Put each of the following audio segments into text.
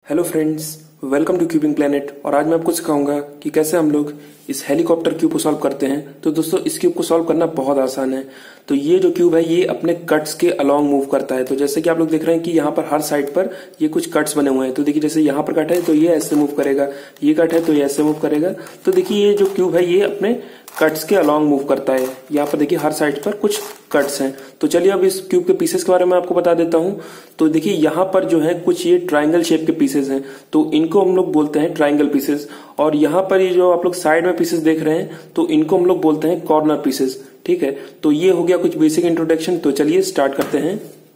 Hello friends, welcome to cubing planet. और आज मैं आपको सिखाऊंगा कि कैसे हम लोग इस हेलीकॉप्टर क्यूब को सॉल्व करते हैं। तो दोस्तों, इस क्यूब को सॉल्व करना बहुत आसान है। तो ये जो क्यूब है ये अपने कट्स के अलोंग मूव करता है। तो जैसे कि आप लोग देख रहे हैं कि यहाँ पर हर साइड पर ये कुछ कट्स बने हुए हैं। तो देखिए, जैसे यहाँ पर कट है तो ये ऐसे मूव करेगा, ये कट है तो ये ऐसे मूव करेगा। तो देखिए, ये जो क्यूब है ये अपने कट्स के अलोंग मूव करता है। यहाँ पर देखिए हर साइड पर कुछ कट्स हैं। तो चलिए अब इस क्यूब के पीसेस के बारे में आपको बता देता हूँ। तो देखिए, यहाँ पर जो है कुछ ये ट्रायंगल शेप के पीसेस हैं, तो इनको हम लोग बोलते हैं ट्रायंगल पीसेस। और यहाँ पर ये जो आप लोग साइड में पीसेस देख रहे हैं तो इनको हम लोग बोलते हैं कॉर्नर पीसेस। ठीक है, तो ये हो गया कुछ बेसिक इंट्रोडक्शन। तो चलिए स्टार्ट करते हैं।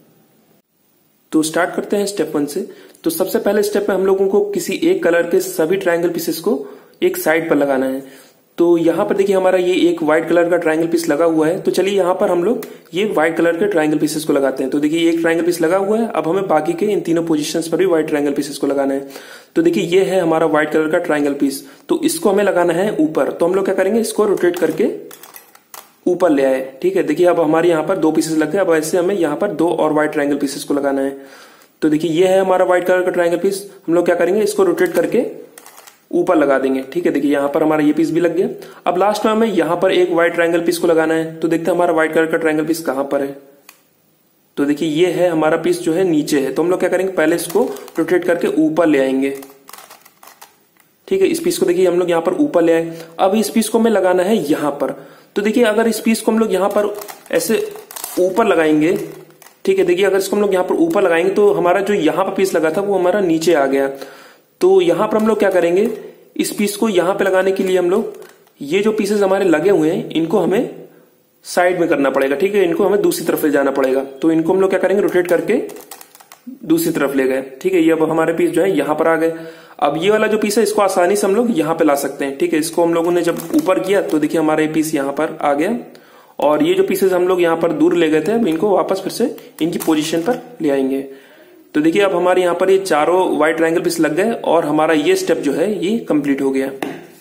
तो स्टार्ट करते हैं स्टेप 1 से। तो सबसे पहले स्टेप में हम लोगों को किसी एक कलर के सभी ट्रायंगल पीसेस को एक साइड पर लगाना है। तो यहाँ पर देखिए हमारा ये एक व्हाइट कलर का ट्रायंगल पीस लगा हुआ है। तो चलिए यहाँ पर हम लोग ये व्हाइट कलर के ट्रायंगल पीसेस को लगाते हैं। तो देखिए एक ट्रायंगल पीस लगा हुआ है। अब हमें बाकी के इन तीनों पोजीशंस पर भी व्हाइट ट्रायंगल पीसेस को लगाना है। तो देखिए ये है हमारा व्हाइट कलर का ट्रायंगल पीस। तो इसको हमें लगाना है ऊपर। तो हम लोग क्या करेंगे, इसको रोटेट करके ऊपर ले आए। ठीक है, देखिए अब हमारे यहाँ पर 2 पीसेस लग गए। अब ऐसे हमें यहाँ पर 2 और व्हाइट ट्रायंगल पीसेस को लगाना है। तो देखिए ये है हमारा व्हाइट कलर का ट्रायंगल पीस। हम लोग क्या करेंगे, इसको रोटेट करके ऊपर लगा देंगे। ठीक है, देखिए यहाँ पर हमारा ये पीस भी लग गया। अब लास्ट में हमें यहाँ पर एक व्हाइट ट्रायंगल पीस को लगाना है। तो देखते हैं हमारा व्हाइट कलर का ट्रायंगल पीस कहां पर है। तो देखिए ये है हमारा पीस जो है नीचे है। तो हम लोग क्या करेंगे, पहले इसको रोटेट करके ऊपर ले आएंगे। ठीक है, इस पीस को देखिए हम लोग यहाँ पर ऊपर ले आए। अब इस पीस को हमें लगाना है यहाँ पर। तो देखिए अगर इस पीस को हम लोग यहाँ पर ऐसे ऊपर लगाएंगे, ठीक है, देखिए अगर इसको हम लोग यहाँ पर ऊपर लगाएंगे तो हमारा जो यहाँ पर पीस लगा था वो हमारा नीचे आ गया। तो यहां पर हम लोग क्या करेंगे, इस पीस को यहां पे लगाने के लिए हम लोग ये जो पीसेस हमारे लगे हुए हैं इनको हमें साइड में करना पड़ेगा। ठीक है, इनको हमें दूसरी तरफ ले जाना पड़ेगा। तो इनको हम लोग क्या करेंगे, रोटेट करके दूसरी तरफ ले गए। ठीक है, ये अब हमारे पीस जो है यहां पर आ गए। अब ये वाला जो पीस है इसको आसानी से हम लोग यहां पे ला सकते हैं। ठीक है, इसको हम लोगों ने जब ऊपर किया तो देखिए हमारा ये पीस यहां पर आ गया। और ये जो पीसेस हम लोग यहाँ पर दूर ले गए थे अब इनको वापस फिर से इनकी पोजिशन पर ले आएंगे। तो देखिए अब हमारे यहाँ पर ये चारों व्हाइट ट्रायंगल पीस लग गए और हमारा ये स्टेप जो है ये कंप्लीट हो गया।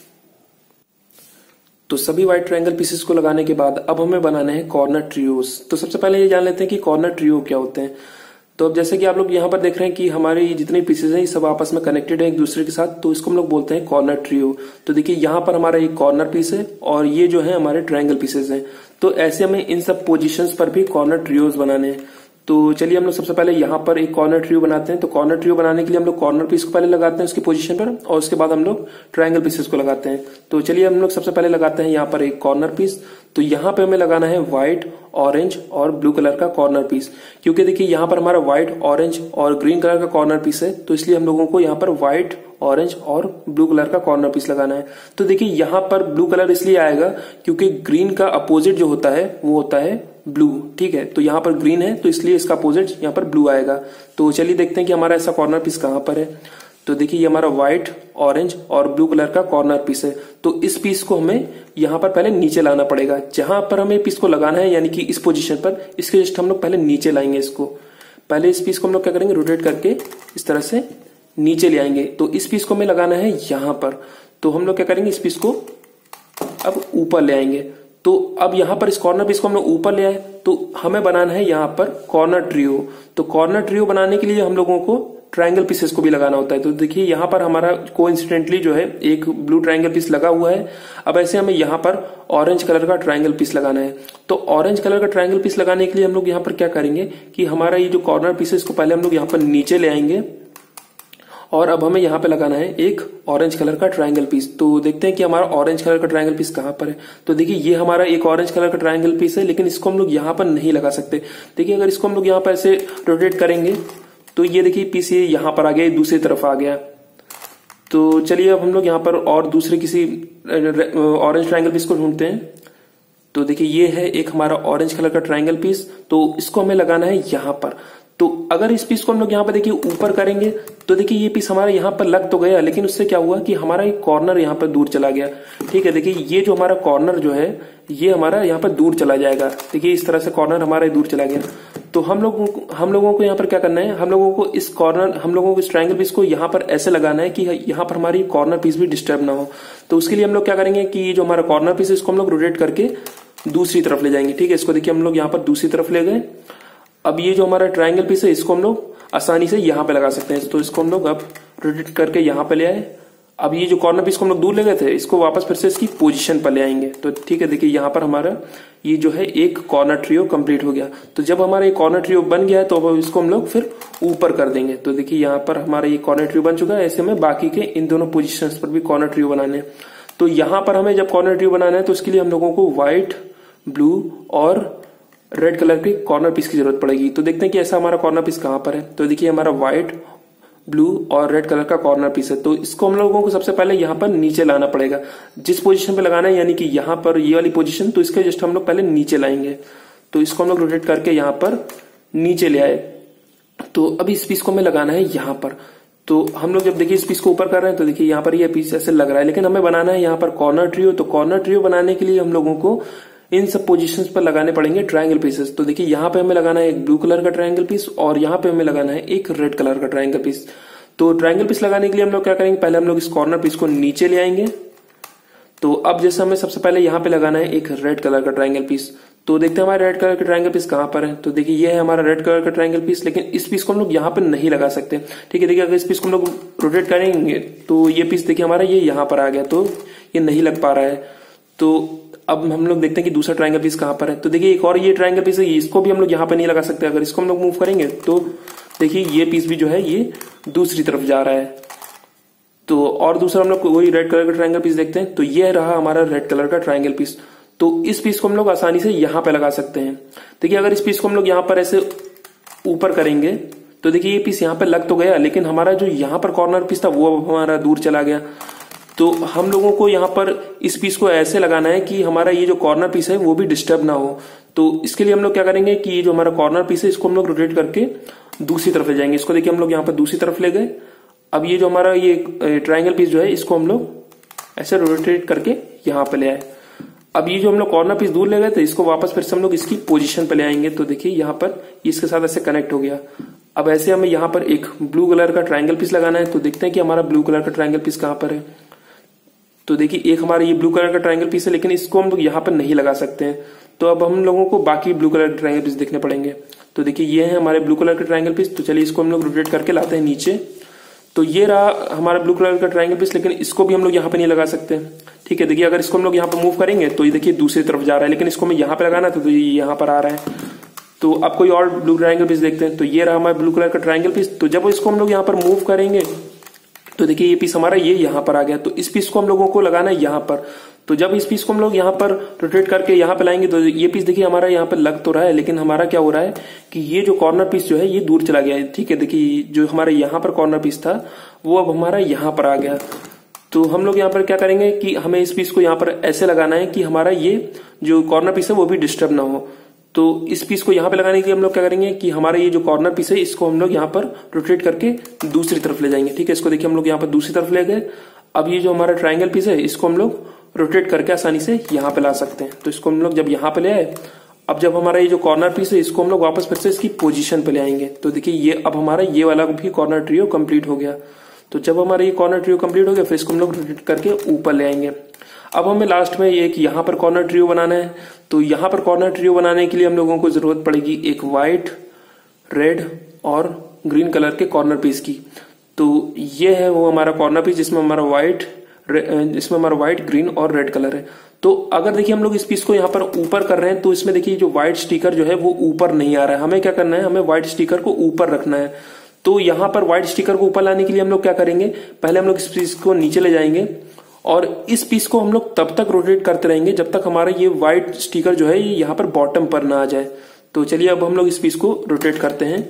तो सभी व्हाइट ट्रायंगल पीसेस को लगाने के बाद अब हमें बनाने हैं कॉर्नर ट्रियोस। तो सबसे पहले ये जान लेते हैं कि कॉर्नर ट्रियो क्या होते हैं। तो अब जैसे कि आप लोग यहाँ पर देख रहे हैं कि हमारे जितने पीसेस हैं ये सब आपस में कनेक्टेड है एक दूसरे के साथ। तो इसको हम लोग बोलते हैं कॉर्नर ट्रियो। तो देखिए यहाँ पर हमारा एक कॉर्नर पीस है और ये जो है हमारे ट्रायंगल पीसेस हैं। तो ऐसे हमें इन सब पोजिशंस पर भी कॉर्नर ट्रियोस बनाने हैं। तो चलिए हम लोग सबसे पहले यहाँ पर एक कॉर्नर ट्रियो बनाते हैं। तो कॉर्नर ट्रियो बनाने के लिए हम लोग कॉर्नर पीस को पहले लगाते हैं उसकी पोजीशन पर और उसके बाद हम लोग ट्रायंगल पीसेस को लगाते हैं। तो चलिए हम लोग सबसे पहले लगाते हैं यहाँ पर एक कॉर्नर पीस। तो यहाँ पे हमें लगाना है व्हाइट, ऑरेंज और ब्लू कलर का कॉर्नर पीस। क्योंकि देखिए यहाँ पर हमारा व्हाइट, ऑरेंज और ग्रीन कलर का कॉर्नर पीस है। तो इसलिए हम लोगों को यहाँ पर व्हाइट, ऑरेंज और ब्लू कलर का कॉर्नर पीस लगाना है। तो देखिए यहाँ पर ब्लू कलर इसलिए आएगा क्योंकि ग्रीन का अपोजिट जो होता है वो होता है ब्लू। ठीक है, तो यहाँ पर ग्रीन है तो इसलिए इसका अपोजिट यहाँ पर ब्लू आएगा। तो चलिए देखते हैं कि हमारा ऐसा कॉर्नर पीस कहां पर है। तो देखिए ये हमारा व्हाइट, ऑरेंज और ब्लू कलर का कॉर्नर पीस है। तो इस पीस को हमें यहाँ पर पहले नीचे लाना पड़ेगा। जहां पर हमें पीस को लगाना है यानी कि इस पोजीशन पर, इसके जस्ट हम लोग पहले नीचे लाएंगे इसको। पहले इस पीस को हम लोग क्या करेंगे, रोटेट करके इस तरह से नीचे ले आएंगे। तो इस पीस को हमें लगाना है यहाँ पर। तो हम लोग क्या करेंगे, इस पीस को अब ऊपर ले आएंगे। तो अब यहाँ पर इस कॉर्नर पीस को हम लोग ऊपर ले आए तो हमें बनाना है यहाँ पर कॉर्नर ट्रियो। तो कॉर्नर ट्रियो बनाने के लिए हम लोगों को ट्रायंगल पीसेस को भी लगाना होता है। तो देखिए यहाँ पर हमारा कोइंसिडेंटली जो है एक ब्लू ट्रायंगल पीस लगा हुआ है। अब ऐसे हमें यहाँ पर ऑरेंज कलर का ट्रायंगल पीस लगाना है। तो ऑरेंज कलर का ट्रायंगल पीस लगाने के लिए हम लोग यहाँ पर क्या करेंगे कि हमारा ये जो कॉर्नर पीस है इसको पहले हम लोग यहाँ पर नीचे ले आएंगे और अब हमें यहाँ पे लगाना है एक ऑरेंज कलर का ट्रायंगल पीस। तो देखते हैं कि हमारा ऑरेंज कलर का ट्रायंगल पीस कहां पर है। तो देखिए ये हमारा एक ऑरेंज कलर का ट्रायंगल पीस है, लेकिन इसको हम लोग यहाँ पर नहीं लगा सकते। देखिए अगर इसको हम लोग यहाँ पर ऐसे रोटेट करेंगे तो ये देखिए पीस ये यहाँ पर आ गया, दूसरी तरफ आ गया। तो चलिए अब हम लोग यहाँ पर और दूसरे किसी ऑरेंज ट्रायंगल पीस को ढूंढते हैं। तो देखिए ये है एक हमारा ऑरेंज कलर का ट्रायंगल पीस। तो इसको हमें लगाना है यहाँ पर। तो अगर इस पीस को हम लोग यहाँ पर देखिए ऊपर करेंगे तो देखिए ये पीस हमारा यहाँ पर लग तो गया, लेकिन उससे क्या हुआ कि हमारा एक कॉर्नर यहाँ पर दूर चला गया। ठीक है, देखिए ये जो हमारा कॉर्नर जो है ये हमारा यहाँ पर दूर चला जाएगा। देखिए इस तरह से कॉर्नर हमारा दूर चला गया। तो हम लोगों को यहाँ पर क्या करना है, हम लोगों को इस ट्रायंगल पीस को यहाँ पर ऐसे लगाना है कि यहाँ पर हमारी कॉर्नर पीस भी डिस्टर्ब ना हो। तो उसके लिए हम लोग क्या करेंगे कि ये जो हमारा कॉर्नर पीस है इसको हम लोग रोटेट करके दूसरी तरफ ले जाएंगे। ठीक है, इसको देखिए हम लोग यहाँ पर दूसरी तरफ ले गए। अब ये जो हमारा ट्रायंगल पीस है इसको हम लोग आसानी से यहाँ पे लगा सकते हैं। तो इसको हम लोग अब रोटेट करके यहाँ पे ले आए। अब ये जो कॉर्नर पीस को हम लोग दूर ले गए थे, इसको वापस फिर से इसकी पोजीशन पर ले आएंगे। तो ठीक है, देखिए यहाँ पर हमारा ये जो है एक कॉर्नर ट्रियो कंप्लीट हो गया। तो जब हमारा ये कॉर्नर ट्रियो बन गया है तो अब इसको हम लोग फिर ऊपर कर देंगे। तो देखिए यहाँ पर हमारा ये कॉर्नर ट्रियो बन चुका है। ऐसे में बाकी के इन दोनों पोजिशन पर भी कॉर्नर ट्रियो बनाने हैं। तो यहाँ पर हमें जब कॉर्नर ट्रियो बनाना है तो उसके लिए हम लोगों को व्हाइट, ब्लू और रेड कलर के कॉर्नर पीस की जरूरत पड़ेगी। तो देखते हैं कि ऐसा हमारा कॉर्नर पीस कहाँ पर है। तो देखिए हमारा व्हाइट, ब्लू और रेड कलर का कॉर्नर पीस है। तो इसको हम लोगों को सबसे पहले यहाँ पर नीचे लाना पड़ेगा। जिस पोजीशन पे लगाना है, यानी कि यहाँ पर ये वाली पोजीशन, तो इसके जस्ट हम लोग पहले नीचे लाएंगे। तो इसको हम लोग रोटेट करके यहाँ पर नीचे ले आए। तो अभी इस पीस को हमें लगाना है यहाँ पर। तो हम लोग जब देखिए इस पीस को ऊपर कर रहे हैं तो देखिए यहाँ पर ये पीस ऐसे लग रहा है, लेकिन हमें बनाना है यहाँ पर कॉर्नर ट्रियो। तो कॉर्नर ट्रियो बनाने के लिए हम लोगों को इन सब पोजीशंस पर लगाने पड़ेंगे ट्रायंगल पीसेस। तो देखिए यहाँ पे हमें लगाना है एक ब्लू कलर का ट्रायंगल पीस और यहाँ पे हमें लगाना है एक रेड कलर का ट्रायंगल पीस। तो ट्रायंगल पीस लगाने के लिए हम लोग क्या करेंगे, पहले हम लोग इस कॉर्नर पीस को नीचे ले आएंगे। तो अब जैसे हमें सबसे पहले यहाँ पे लगाना है एक रेड कलर का ट्रायंगल पीस। तो देखते हैं हमारे रेड कलर का ट्रायंगल पीस कहाँ पर है। तो देखिए ये है हमारा रेड कलर का ट्रायंगल पीस, लेकिन इस पीस को हम लोग यहाँ पे नहीं लगा सकते। ठीक है, देखिए अगर इस पीस को हम लोग रोटेट करेंगे तो ये पीस देखिए हमारा ये यहाँ पर आ गया, तो ये नहीं लग पा रहा है। तो अब हम लोग देखते हैं कि दूसरा ट्रायंगल पीस कहाँ पर है। तो देखिए एक और ये ट्रायंगल पीस है, इसको भी हम लोग यहाँ पे नहीं लगा सकते। अगर इसको हम लोग मूव करेंगे तो देखिए ये पीस भी जो है ये दूसरी तरफ जा रहा है। तो और दूसरा हम लोग वही रेड कलर का ट्रायंगल पीस देखते हैं। तो ये रहा हमारा रेड कलर का ट्रायंगल पीस। तो इस पीस को हम लोग आसानी से यहाँ पे लगा सकते हैं। देखिए अगर इस पीस को हम लोग यहाँ पर ऐसे ऊपर करेंगे तो देखिए ये पीस यहाँ पे लग तो गया, लेकिन हमारा जो यहाँ पर कॉर्नर पीस था वो हमारा दूर चला गया। तो हम लोगों को यहाँ पर इस पीस को ऐसे लगाना है कि हमारा ये जो कॉर्नर पीस है वो भी डिस्टर्ब ना हो। तो इसके लिए हम लोग क्या करेंगे कि ये जो हमारा कॉर्नर पीस है इसको हम लोग रोटेट करके दूसरी तरफ ले जाएंगे। इसको देखिए हम लोग यहाँ पर दूसरी तरफ ले गए। अब ये जो हमारा ये ट्रायंगल पीस जो है इसको हम लोग ऐसे रोटेट करके यहाँ पे ले आए। अब ये जो हम लोग कॉर्नर पीस दूर ले गए थे इसको वापस फिर से हम लोग इसकी पोजीशन पे ले आएंगे। तो देखिए यहाँ पर इसके साथ ऐसे कनेक्ट हो गया। अब ऐसे हमें यहाँ पर एक ब्लू कलर का ट्रायंगल पीस लगाना है। तो देखते हैं कि हमारा ब्लू कलर का ट्रायंगल पीस कहाँ पर है। तो देखिए एक हमारा ये ब्लू कलर का ट्रायंगल पीस है, लेकिन इसको हम लोग यहाँ पर नहीं लगा सकते हैं। तो अब हम लोगों को बाकी ब्लू कलर के ट्रायंगल पीस देखने पड़ेंगे। तो देखिए ये है हमारे ब्लू कलर के ट्रायंगल पीस। तो चलिए इसको हम लोग रोटेट करके लाते हैं नीचे। तो ये रहा हमारा ब्लू कलर का ट्रायंगल पीस, लेकिन इसको भी हम लोग यहाँ पे नहीं लगा सकते। ठीक है, देखिए अगर इसको हम लोग यहाँ पे मूव करेंगे तो ये देखिए दूसरी तरफ जा रहा है, लेकिन इसको हमें यहाँ पे लगाना था तो ये यहाँ पर आ रहा है। तो अब कोई और ब्लू ट्रायंगल पीस देखते हैं। तो ये रहा हमारा ब्लू कलर का ट्रायंगल पीस। तो जब इसको हम लोग यहाँ पर मूव करेंगे तो देखिए ये पीस हमारा ये यहाँ पर आ गया। तो इस पीस को हम लोगों को लगाना है यहाँ पर। तो जब इस पीस को हम लोग यहाँ पर रोटेट करके यहाँ पे लाएंगे तो ये पीस देखिए हमारा यहाँ पे लग तो रहा है, लेकिन हमारा क्या हो रहा है कि ये जो कॉर्नर पीस जो है ये दूर चला गया है। ठीक है, देखिए जो हमारा यहाँ पर कॉर्नर पीस था वो अब हमारा यहाँ पर आ गया। तो हम लोग यहाँ पर क्या करेंगे कि हमें इस पीस को यहाँ पर ऐसे लगाना है कि हमारा ये जो कॉर्नर पीस है वो भी डिस्टर्ब ना हो। तो इस पीस को यहाँ पे लगाने के लिए हम लोग क्या करेंगे कि हमारा ये जो कॉर्नर पीस है इसको हम लोग यहाँ पर रोटेट करके दूसरी तरफ ले जाएंगे। ठीक है, इसको देखिए हम लोग यहाँ पर दूसरी तरफ ले गए। अब ये जो हमारा ट्रायंगल पीस है इसको हम लोग रोटेट करके आसानी से यहाँ पे ला सकते हैं। तो इसको हम लोग जब यहाँ पे ले आए, अब जब हमारा ये जो कॉर्नर पीस है इसको हम लोग वापस फिर से इसकी पोजीशन पे ले आएंगे। तो देखिए ये अब हमारा ये वाला भी कॉर्नर ट्रियो कंप्लीट हो गया। तो जब हमारा ये कॉर्नर ट्रियो कंप्लीट हो गया फिर इसको हम लोग रोटेट करके ऊपर ले आएंगे। अब हमें लास्ट में एक यहाँ पर कॉर्नर ट्रियो बनाना है। तो यहाँ पर कॉर्नर ट्रियो बनाने के लिए हम लोगों को जरूरत पड़ेगी एक व्हाइट, रेड और ग्रीन कलर के कॉर्नर पीस की। तो ये है वो हमारा कॉर्नर पीस जिसमें हमारा व्हाइट, ग्रीन और रेड कलर है। तो अगर देखिए हम लोग इस पीस को यहाँ पर ऊपर कर रहे हैं तो इसमें देखिए जो व्हाइट स्टिकर जो है वो ऊपर नहीं आ रहा है। हमें क्या करना है, हमें व्हाइट स्टिकर को ऊपर रखना है। तो यहाँ पर व्हाइट स्टिकर को ऊपर लाने के लिए हम लोग क्या करेंगे, पहले हम लोग इस पीस को नीचे ले जाएंगे और इस पीस को हम लोग तब तक रोटेट करते रहेंगे जब तक हमारा ये व्हाइट स्टिकर जो है ये यहाँ पर बॉटम पर ना आ जाए। तो चलिए अब हम लोग इस पीस को रोटेट करते हैं।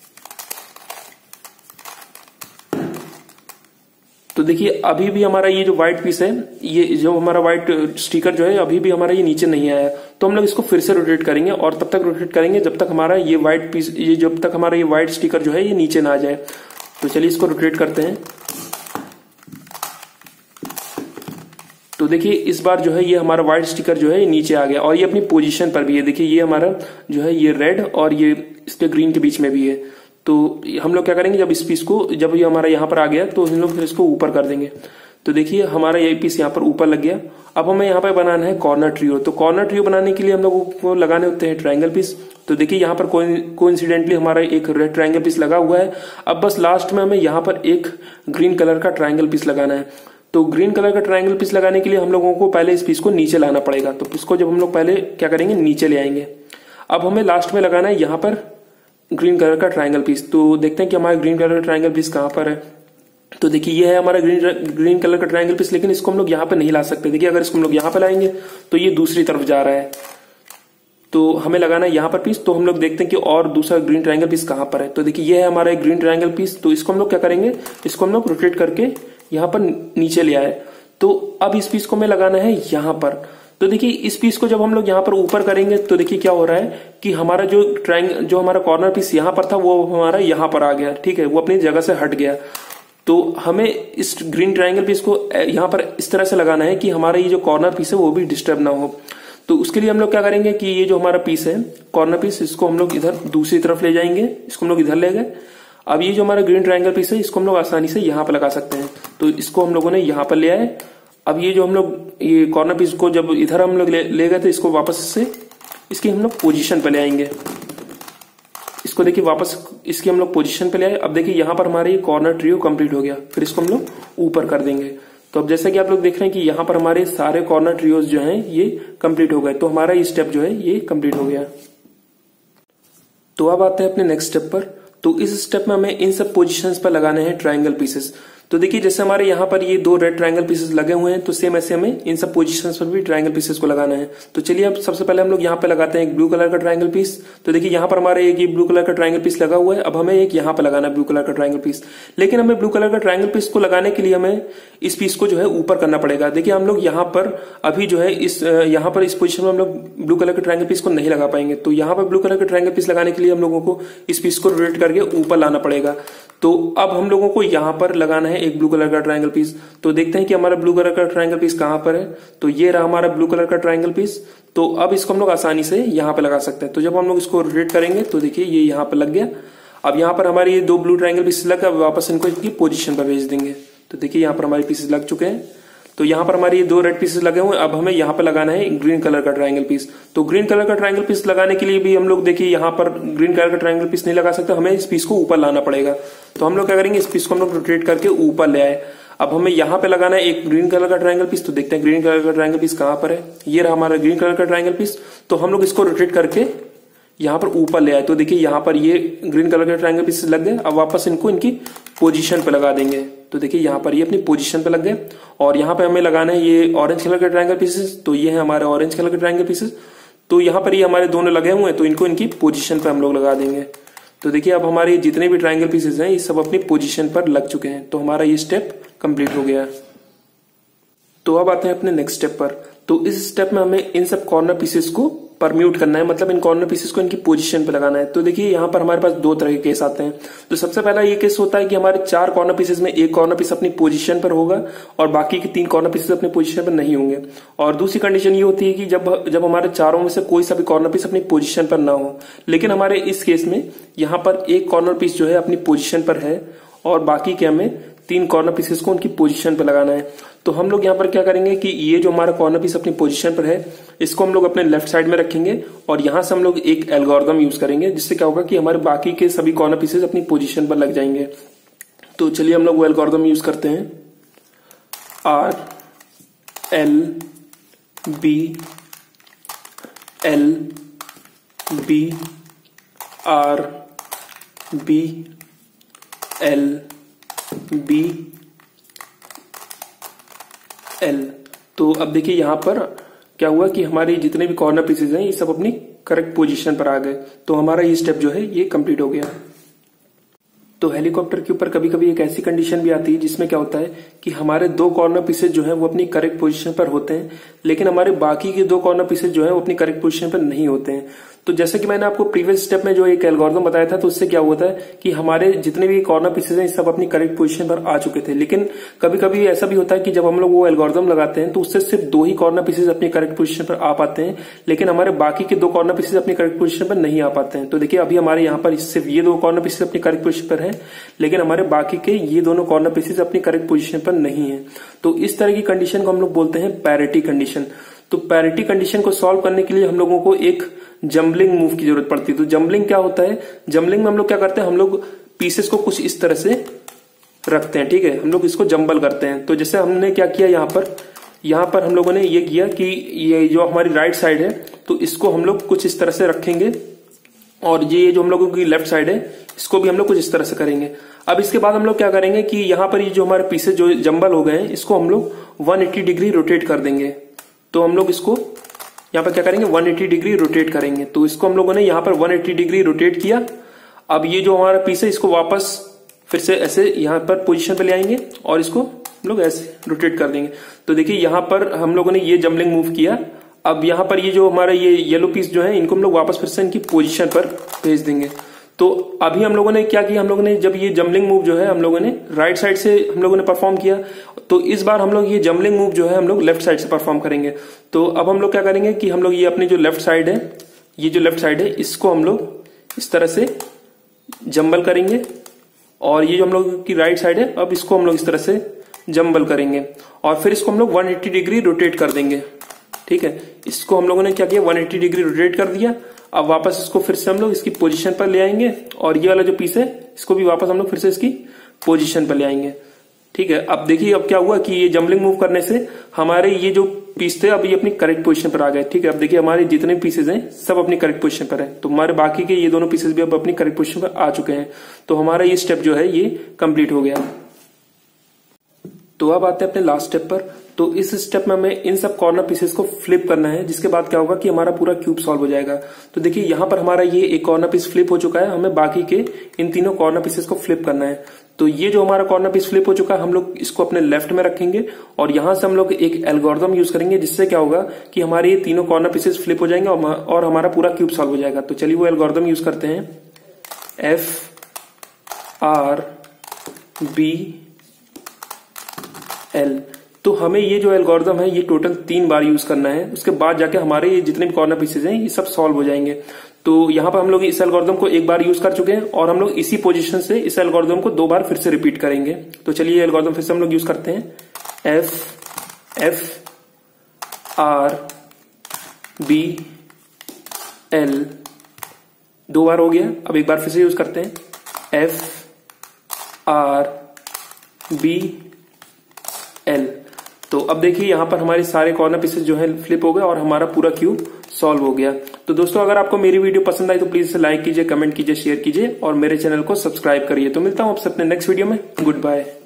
तो देखिए अभी भी हमारा ये जो व्हाइट पीस है, ये जो हमारा व्हाइट स्टिकर जो है अभी भी हमारा ये नीचे नहीं आया। तो हम लोग इसको फिर से रोटेट करेंगे और तब तक रोटेट करेंगे जब तक हमारा ये व्हाइट पीस, ये जब तक हमारा ये व्हाइट स्टिकर जो है ये नीचे ना आ जाए। तो चलिए इसको रोटेट करते हैं। तो देखिए इस बार जो है ये हमारा व्हाइट स्टिकर जो है ये नीचे आ गया और ये अपनी पोजीशन पर भी है। देखिए ये हमारा जो है ये रेड और ये इसके ग्रीन के बीच में भी है। तो हम लोग क्या करेंगे, जब इस पीस को, जब ये हमारा यहाँ पर आ गया तो हम लोग फिर इसको ऊपर कर देंगे। तो देखिए हमारा ये पीस यहाँ पर ऊपर लग गया। अब हमें यहाँ पर बनाना है कॉर्नर ट्रियो। तो कॉर्नर ट्रियो बनाने के लिए हम लोगों को लगाने होते हैं ट्रायंगल पीस। तो देखिए यहाँ पर कोइंसिडेंटली हमारा एक रेड ट्रायंगल पीस लगा हुआ है। अब बस लास्ट में हमें यहाँ पर एक ग्रीन कलर का ट्रायंगल पीस लगाना है। तो ग्रीन कलर का ट्रायंगल पीस लगाने के लिए हम लोगों को पहले इस पीस को नीचे लाना पड़ेगा। तो इसको जब हम लोग पहले क्या करेंगे, नीचे ले आएंगे। अब हमें लास्ट में लगाना है यहाँ पर ग्रीन कलर का ट्रायंगल पीस। तो देखते हैं कि हमारा ग्रीन कलर का ट्रायंगल पीस कहाँ पर है। तो देखिए ये है हमारा ग्रीन कलर का ट्रायंगल पीस, लेकिन इसको हम लोग यहाँ पे नहीं ला सकते। देखिए अगर इसको हम लोग यहाँ पे लाएंगे तो ये दूसरी तरफ जा रहा है। तो हमें लगाना है यहाँ पर पीस। तो हम लोग देखते हैं कि और दूसरा ग्रीन ट्रायंगल पीस कहाँ पर है। तो देखिए ये है हमारा एक ग्रीन ट्रायंगल पीस। तो इसको हम लोग क्या करेंगे, इसको हम लोग रोटेट करके यहाँ पर नीचे ले आए। तो अब इस पीस को हमें लगाना है यहाँ पर। तो देखिए इस पीस को जब हम लोग यहाँ पर ऊपर करेंगे तो देखिए क्या हो रहा है कि हमारा जो हमारा कॉर्नर पीस यहाँ पर था वो हमारा यहाँ पर आ गया। ठीक है, वो अपनी जगह से हट गया। तो हमें इस ग्रीन ट्रायंगल पीस को यहाँ पर इस तरह से लगाना है कि हमारा ये जो कॉर्नर पीस है वो भी डिस्टर्ब ना हो। तो उसके लिए हम लोग क्या करेंगे कि ये जो हमारा पीस है कॉर्नर पीस, इसको हम लोग इधर दूसरी तरफ ले जाएंगे। इसको हम लोग इधर ले गए। अब ये जो हमारा ग्रीन ट्रायंगल पीस है इसको हम लोग आसानी से यहाँ पर लगा सकते हैं। तो इसको हम लोगों ने यहाँ पर ले आए। अब ये जो हम लोग ये कॉर्नर पीस को जब इधर हम लोग ले गए थे, इसको वापस से इसकी हम लोग पोजीशन पे ले आएंगे। इसको देखिए वापस इसकी हम लोग पोजीशन पे ले आए। अब देखिए यहाँ पर हमारा ये कॉर्नर ट्रियो कंप्लीट हो गया। फिर इसको हम लोग ऊपर कर देंगे। तो अब जैसा कि आप लोग देख रहे हैं कि यहाँ पर हमारे सारे कॉर्नर ट्रियोज जो हैं ये कंप्लीट हो गए। तो हमारा ये स्टेप जो है ये कंप्लीट हो गया। तो अब आते हैं अपने नेक्स्ट स्टेप पर। तो इस स्टेप में हमें इन सब पोजीशंस पर लगाने हैं ट्रायंगल पीसेस। तो देखिए जैसे हमारे यहाँ पर ये दो रेड ट्रायंगल पीसेस लगे हुए हैं, तो सेम ऐसे हमें इन सब पोजीशंस पर भी ट्रायंगल पीसेस को लगाना है। तो चलिए अब सबसे पहले हम लोग यहाँ पे लगाते हैं एक ब्लू कलर का ट्रायंगल पीस। तो देखिए यहाँ पर हमारे एक ये ब्लू कलर का ट्रायंगल पीस लगा हुआ है। अब हमें एक यहाँ पे लगाना है ब्लू कलर का ट्रायंगल पीस। लेकिन हमें ब्लू कलर का ट्रायंगल पीस को लगाने के लिए हमें इस पीस को जो है ऊपर करना पड़ेगा। देखिए हम लोग यहाँ पर अभी जो है यहाँ पर इस पोजीशन में हम लोग ब्लू कलर के ट्रायंगल पीस को नहीं लगा पाएंगे। तो यहाँ पर ब्लू कलर के ट्रायंगल पीस लगाने के लिए हम लोगों को इस पीस को रोटेट करके ऊपर लाना पड़ेगा। तो अब हम लोगों को यहाँ पर लगाना है एक ब्लू कलर का ट्रायंगल पीस। तो देखते हैं कि हमारा ब्लू कलर का ट्रायंगल पीस कहाँ पर है। तो ये रहा हमारा ब्लू कलर का ट्रायंगल पीस। तो अब इसको हम लोग आसानी से यहाँ पे लगा सकते हैं। तो जब हम लोग इसको रोटेट करेंगे तो देखिए ये यहाँ पे लग गया। अब यहाँ पर हमारे ये दो ब्लू ट्रायंगल पीस लग गए। वापस इनको इनकी पोजीशन पर भेज देंगे। तो देखिए यहाँ पर हमारे पीसेस लग चुके हैं। तो यहाँ पर हमारे ये दो रेड पीसेस लगे हुए हैं। अब हमें यहाँ पर लगाना है ग्रीन कलर का ट्रायंगल पीस। तो ग्रीन कलर का ट्रायंगल पीस लगाने के लिए भी हम लोग देखिए यहाँ पर ग्रीन कलर का ट्रायंगल पीस नहीं लगा सकते, हमें इस पीस को ऊपर लाना पड़ेगा। तो हम लोग क्या करेंगे, इस पीस को हम लोग रोटेट करके ऊपर ले आए। अब हमें यहाँ पे लगाना है एक ग्रीन कलर का ट्रायंगल पीस। तो देखते हैं ग्रीन कलर का ट्रायंगल पीस कहाँ पर है। ये रहा हमारा ग्रीन कलर का ट्रायंगल पीस। तो हम लोग इसको रोटेट करके यहाँ पर ऊपर ले आए। तो देखिए यहाँ पर ये ग्रीन कलर के ट्रायंगल पीस लग गए। अब वापस इनको इनकी पोजीशन पे लगा देंगे। तो देखिए यहाँ पर ये अपनी पोजीशन पे लग गए। और यहाँ पे हमें लगाना है ये ऑरेंज कलर के ट्रायंगल पीसेस। तो ये है हमारे ऑरेंज कलर के ट्रायंगल पीसेस। तो यहाँ पर ये हमारे दोनों लगे हुए हैं, तो इनको इनकी पोजीशन पे हम लोग लगा देंगे। तो देखिए अब हमारे जितने भी ट्रायंगल पीसेस हैं ये सब अपनी पोजीशन पर लग चुके हैं। तो हमारा ये स्टेप कंप्लीट हो गया। तो अब आते हैं अपने नेक्स्ट स्टेप पर। तो इस स्टेप में हमें इन सब कॉर्नर पीसेस को परम्यूट करना है, मतलब इन कॉर्नर पीसेस को इनकी पोजीशन पे लगाना है। तो देखिए यहाँ पर हमारे पास दो तरह के केस आते हैं। तो सबसे पहला ये केस होता है कि हमारे चार कॉर्नर पीसेस में एक कॉर्नर पीस अपनी पोजीशन पर होगा और बाकी के तीन कॉर्नर पीसेस अपनी पोजीशन पर नहीं होंगे। और दूसरी कंडीशन ये होती है कि जब हमारे चारों में से कोई सा भी कॉर्नर पीस अपनी पोजीशन पर ना हो। लेकिन हमारे इस केस में यहाँ पर एक कॉर्नर पीस जो है अपनी पोजीशन पर है और बाकी के हमें तीन कॉर्नर पीसेस को उनकी पोजीशन पर लगाना है। तो हम लोग यहाँ पर क्या करेंगे कि ये जो हमारा कॉर्नर पीस अपनी पोजीशन पर है इसको हम लोग अपने लेफ्ट साइड में रखेंगे और यहां से हम लोग एक एल्गोरिथम यूज करेंगे, जिससे क्या होगा कि हमारे बाकी के सभी कॉर्नर पीसेस अपनी पोजीशन पर लग जाएंगे। तो चलिए हम लोग वो एल्गोरिथम यूज करते हैं। R L B L B R B L B L। तो अब देखिए यहां पर क्या हुआ कि हमारे जितने भी कॉर्नर पीसेस हैं ये सब अपनी करेक्ट पोजीशन पर आ गए। तो हमारा ये स्टेप जो है ये कंप्लीट हो गया। तो हेलीकॉप्टर के ऊपर कभी कभी एक ऐसी कंडीशन भी आती है जिसमें क्या होता है कि हमारे दो कॉर्नर पीसेस जो है वो अपनी करेक्ट पोजीशन पर होते हैं, लेकिन हमारे बाकी के दो कॉर्नर पीसेस जो है वो अपनी करेक्ट पोजीशन पर नहीं होते हैं। तो जैसे कि मैंने आपको प्रीवियस स्टेप में जो एक एल्गोरिथम बताया था, तो उससे क्या होता है कि हमारे जितने भी कॉर्नर पीसेज हैं सब अपनी करेक्ट पोजीशन पर आ चुके थे। लेकिन कभी कभी ऐसा भी होता है कि जब हम लोग वो एल्गोरिथम लगाते हैं तो उससे सिर्फ 2 ही कॉर्नर पीसेज अपनी करेक्ट पोजीशन पर आ पाते हैं, लेकिन हमारे बाकी के 2 कॉर्नर पीसेज अपनी करेक्ट पोजीशन पर नहीं आ पाते हैं। तो देखिए अभी हमारे यहाँ पर सिर्फ ये 2 कॉर्नर पीसेज अपनी करेक्ट पोजीशन पर है, लेकिन हमारे बाकी के ये दोनों कॉर्नर पीसेज अपनी करेक्ट पोजीशन पर नहीं है। तो इस तरह की कंडीशन को हम लोग बोलते हैं पैरिटी कंडीशन। तो पैरिटी कंडीशन को सॉल्व करने के लिए हम लोगों को एक जम्बलिंग मूव की जरूरत पड़ती है। तो जम्बलिंग क्या होता है? जम्बलिंग में हम लोग क्या करते हैं, हम लोग पीसेस को कुछ इस तरह से रखते हैं, ठीक है, हम लोग इसको जम्बल करते हैं। तो जैसे हमने क्या किया यहाँ पर हम लोगों ने ये किया कि ये जो हमारी राइट साइड है तो इसको हम लोग कुछ इस तरह से रखेंगे, और ये जो हम लोगों की लेफ्ट साइड है इसको भी हम लोग कुछ इस तरह से करेंगे। अब इसके बाद हम लोग क्या करेंगे कि यहाँ पर ये जो हमारे पीसेस जो जम्बल हो गए हैं इसको हम लोग 180 डिग्री रोटेट कर देंगे। तो हम लोग इसको यहाँ पर क्या करेंगे, 180 डिग्री रोटेट करेंगे। तो इसको हम लोगों ने यहाँ पर 180 डिग्री रोटेट किया। अब ये जो हमारा पीस है इसको वापस फिर से ऐसे यहाँ पर पोजीशन पे ले आएंगे और इसको हम लोग ऐसे रोटेट कर देंगे। तो देखिए यहाँ पर हम लोगों ने ये जम्बलिंग मूव किया। अब यहाँ पर ये जो हमारा ये येलो पीस जो है इनको हम लोग वापस फिर से इनकी पोजीशन पर भेज देंगे। तो अभी हम लोगों ने क्या किया, हम लोगों ने जब ये जम्बलिंग मूव जो है हम लोगों ने राइट साइड से हम लोगों ने परफॉर्म किया, तो इस बार हम लोग ये जम्बलिंग मूव जो है हम लोग लेफ्ट साइड से परफॉर्म करेंगे। तो अब हम लोग क्या करेंगे कि हम लोग ये अपनी जो लेफ्ट साइड है, ये जो लेफ्ट साइड है इसको हम लोग इस तरह से जम्बल करेंगे, और ये जो हम लोग की राइट साइड है अब इसको हम लोग इस तरह से जम्बल करेंगे, और फिर इसको हम लोग 180 डिग्री रोटेट कर देंगे। ठीक है, इसको हम लोगों ने क्या किया, 180 डिग्री रोटेट कर दिया। अब वापस इसको फिर से हम लोग इसकी पोजीशन पर ले आएंगे, और ये वाला जो पीस है इसको भी वापस हम लोग फिर से इसकी पोजीशन पर ले आएंगे। ठीक है, अब देखिए अब क्या हुआ कि ये जम्बलिंग मूव करने से हमारे ये जो पीस थे अब ये अपनी करेक्ट पोजीशन पर आ गए। ठीक है, अब देखिए हमारे जितने पीसेज हैं सब अपनी करेक्ट पोजीशन पर है, तो हमारे बाकी के ये दोनों पीसेज भी अब अपनी करेक्ट पोजीशन पर आ चुके हैं। तो हमारा ये स्टेप जो है ये कंप्लीट हो गया। तो अब आते हैं अपने लास्ट स्टेप पर। तो इस स्टेप में हमें इन सब कॉर्नर पीसेस को फ्लिप करना है, जिसके बाद क्या होगा कि हमारा पूरा क्यूब सॉल्व हो जाएगा। तो देखिए यहाँ पर हमारा ये एक कॉर्नर पीस फ्लिप हो चुका है, हमें बाकी के इन तीनों कॉर्नर पीसेस को फ्लिप करना है। तो ये जो हमारा कॉर्नर पीस फ्लिप हो चुका है हम लोग इसको अपने लेफ्ट में रखेंगे, और यहां से हम लोग एक एल्गोरिथम यूज करेंगे, जिससे क्या होगा कि हमारे ये तीनों कॉर्नर पीसेस फ्लिप हो जाएंगे और हमारा पूरा क्यूब सॉल्व हो जाएगा। तो चलिए वो एल्गोरिथम यूज करते हैं, FRBL। तो हमें ये जो एल्गोरिथम है ये टोटल 3 बार यूज करना है, उसके बाद जाके हमारे ये जितने भी कॉर्नर पीसेज हैं ये सब सॉल्व हो जाएंगे। तो यहाँ पर हम लोग इस एल्गोरिथम को एक बार यूज कर चुके हैं, और हम लोग इसी पोजीशन से इस एल्गोरिथम को 2 बार फिर से रिपीट करेंगे। तो चलिए एल्गोरिथम फिर से हम लोग यूज करते हैं, FRBL। 2 बार हो गया, अब एक बार फिर से यूज करते हैं, FRBL। तो अब देखिए यहाँ पर हमारे सारे कॉर्नर पीसेस जो है फ्लिप हो गए और हमारा पूरा क्यूब सॉल्व हो गया। तो दोस्तों अगर आपको मेरी वीडियो पसंद आई तो प्लीज इसे लाइक कीजिए, कमेंट कीजिए, शेयर कीजिए और मेरे चैनल को सब्सक्राइब करिए। तो मिलता हूँ आपसे अपने नेक्स्ट वीडियो में। Good bye.